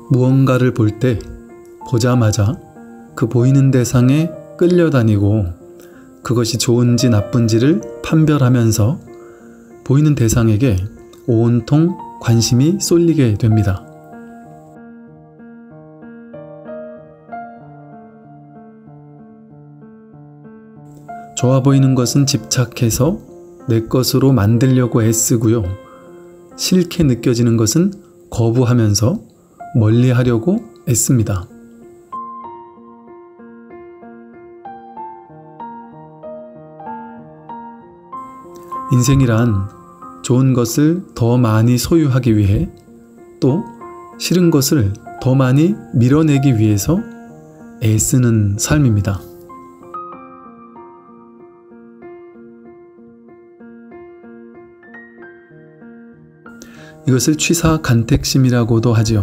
무언가를 볼 때 보자마자 그 보이는 대상에 끌려다니고 그것이 좋은지 나쁜지를 판별하면서 보이는 대상에게 온통 관심이 쏠리게 됩니다. 좋아 보이는 것은 집착해서 내 것으로 만들려고 애쓰고요. 싫게 느껴지는 것은 거부하면서 멀리하려고 애씁니다. 인생이란 좋은 것을 더 많이 소유하기 위해 또 싫은 것을 더 많이 밀어내기 위해서 애쓰는 삶입니다. 이것을 취사간택심이라고도 하지요.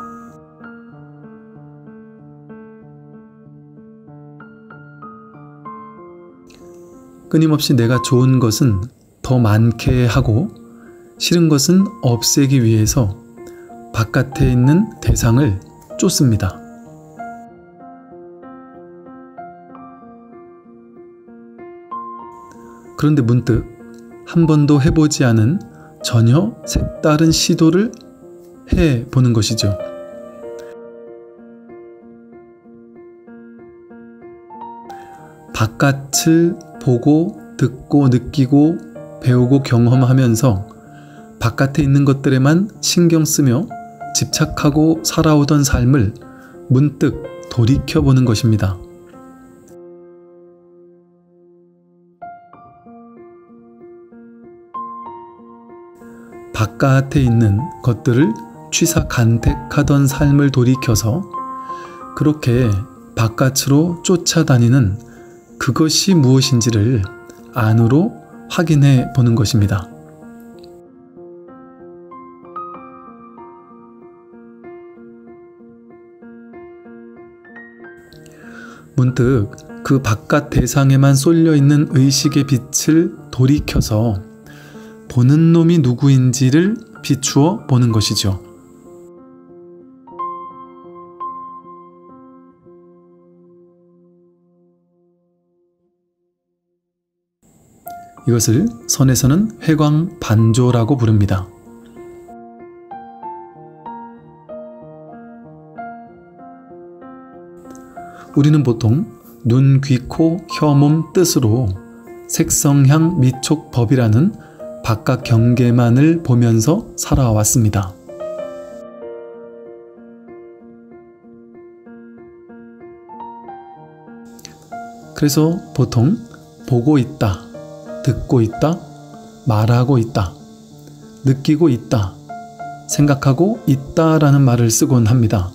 끊임없이 내가 좋은 것은 더 많게 하고 싫은 것은 없애기 위해서 바깥에 있는 대상을 쫓습니다. 그런데 문득 한 번도 해보지 않은 전혀 색다른 시도를 해보는 것이죠. 바깥을 보고 듣고 느끼고 배우고 경험하면서 바깥에 있는 것들에만 신경 쓰며 집착하고 살아오던 삶을 문득 돌이켜보는 것입니다. 바깥에 있는 것들을 취사간택하던 삶을 돌이켜서 그렇게 바깥으로 쫓아다니는 그것이 무엇인지를 안으로 확인해 보는 것입니다. 문득 그 바깥 대상에만 쏠려 있는 의식의 빛을 돌이켜서 보는 놈이 누구인지를 비추어 보는 것이죠. 이것을 선에서는 회광반조라고 부릅니다. 우리는 보통 눈, 귀, 코, 혀, 몸 뜻으로 색성향, 미촉, 법이라는 바깥 경계만을 보면서 살아왔습니다. 그래서 보통 보고 있다, 듣고 있다, 말하고 있다, 느끼고 있다, 생각하고 있다라는 말을 쓰곤 합니다.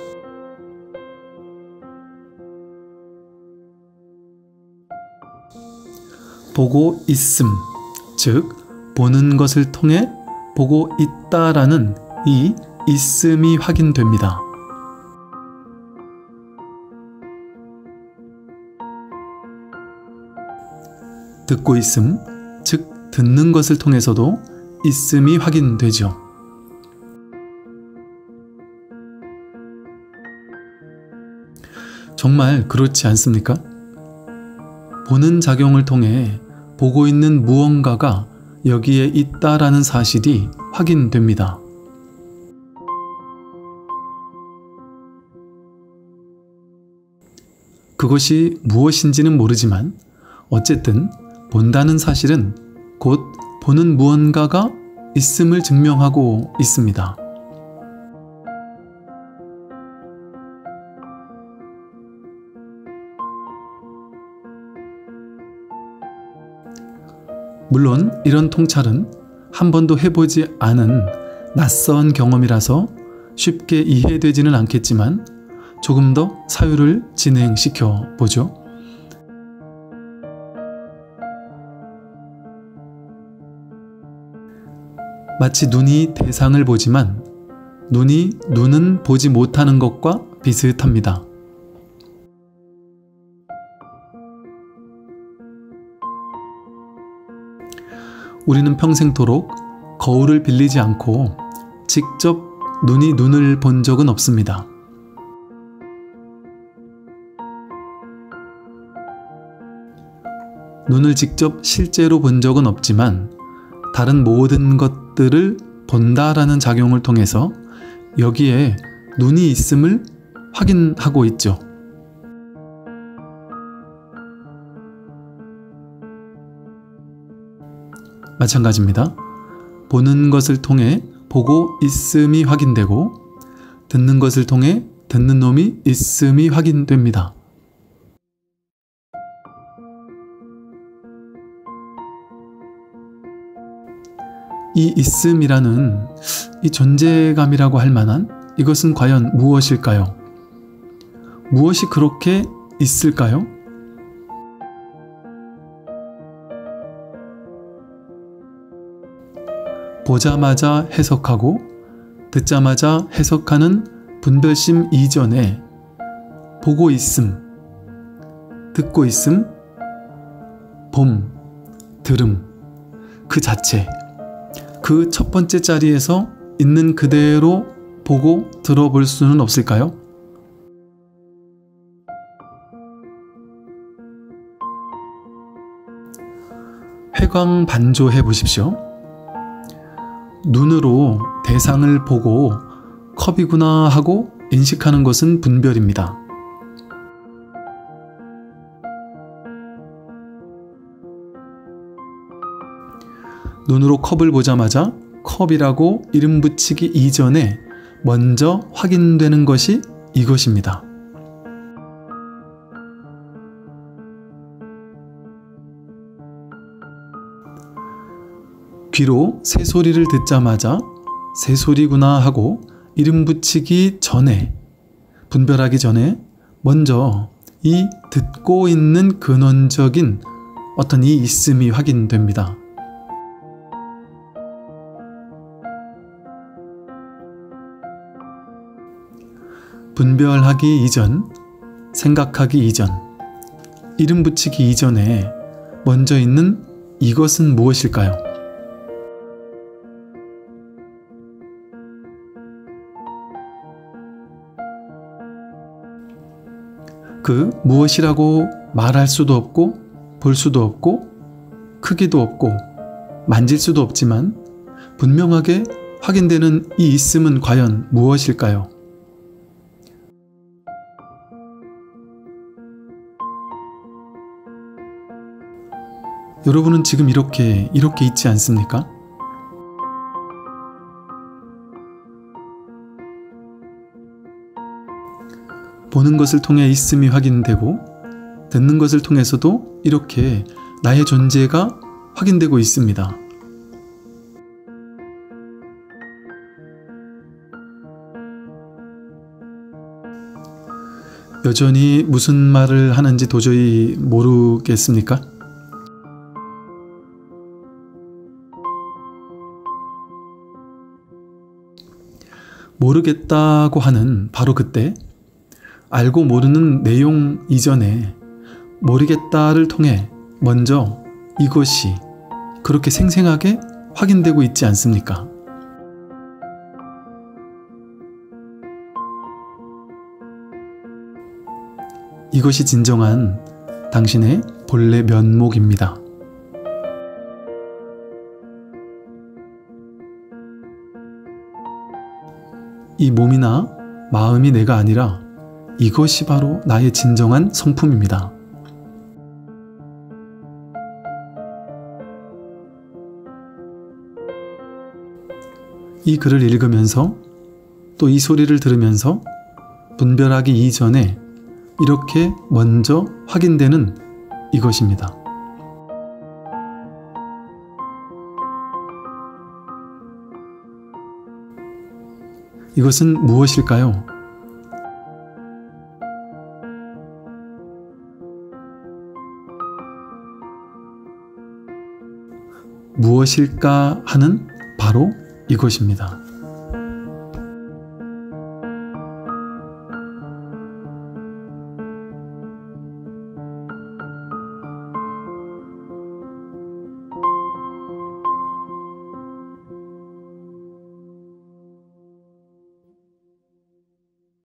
보고 있음, 즉 보는 것을 통해 보고 있다라는 이 있음이 확인됩니다. 듣고 있음, 즉 듣는 것을 통해서도 있음이 확인되죠. 정말 그렇지 않습니까? 보는 작용을 통해 보고 있는 무언가가 여기에 있다라는 사실이 확인됩니다. 그것이 무엇인지는 모르지만 어쨌든 본다는 사실은 곧 보는 무언가가 있음을 증명하고 있습니다. 물론 이런 통찰은 한 번도 해보지 않은 낯선 경험이라서 쉽게 이해되지는 않겠지만 조금 더 사유를 진행시켜 보죠. 마치 눈이 대상을 보지만 눈은 보지 못하는 것과 비슷합니다. 우리는 평생토록 거울을 빌리지 않고 직접 눈이 눈을 본 적은 없습니다. 눈을 직접 실제로 본 적은 없지만 다른 모든 것들을 본다라는 작용을 통해서 여기에 눈이 있음을 확인하고 있죠. 마찬가지입니다. 보는 것을 통해 보고 있음이 확인되고 듣는 것을 통해 듣는 놈이 있음이 확인됩니다. 이 있음이라는 이 존재감이라고 할 만한 이것은 과연 무엇일까요? 무엇이 그렇게 있을까요? 보자마자 해석하고 듣자마자 해석하는 분별심 이전에 보고 있음, 듣고 있음, 봄, 들음, 그 자체, 그 첫 번째 자리에서 있는 그대로 보고 들어볼 수는 없을까요? 회광반조해 보십시오. 눈으로 대상을 보고 컵이구나 하고 인식하는 것은 분별입니다. 눈으로 컵을 보자마자 컵이라고 이름 붙이기 이전에 먼저 확인되는 것이 이것입니다. 귀로 새소리를 듣자마자 새소리구나 하고 이름 붙이기 전에, 분별하기 전에 먼저 이 듣고 있는 근원적인 어떤 이 있음이 확인됩니다. 분별하기 이전, 생각하기 이전, 이름 붙이기 이전에 먼저 있는 이것은 무엇일까요? 그 무엇이라고 말할 수도 없고 볼 수도 없고 크기도 없고 만질 수도 없지만 분명하게 확인되는 이 있음은 과연 무엇일까요? 여러분은 지금 이렇게 있지 않습니까? 보는 것을 통해 있음이 확인되고 듣는 것을 통해서도 이렇게 나의 존재가 확인되고 있습니다. 여전히 무슨 말을 하는지 도저히 모르겠습니까? 모르겠다고 하는 바로 그때 알고 모르는 내용 이전에 모르겠다를 통해 먼저 이것이 그렇게 생생하게 확인되고 있지 않습니까? 이것이 진정한 당신의 본래 면목입니다. 이 몸이나 마음이 내가 아니라 이것이 바로 나의 진정한 성품입니다. 이 글을 읽으면서 또 이 소리를 들으면서 분별하기 이전에 이렇게 먼저 확인되는 이것입니다. 이것은 무엇일까요? 무엇일까 하는 바로 이것입니다.